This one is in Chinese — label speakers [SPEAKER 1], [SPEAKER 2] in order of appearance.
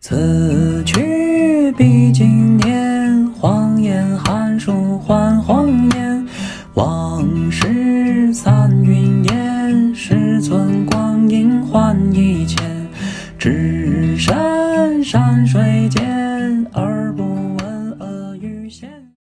[SPEAKER 1] 此去彼经年，荒烟寒暑换红颜。往事散云烟，实存光阴换一钱。只身山水间，而不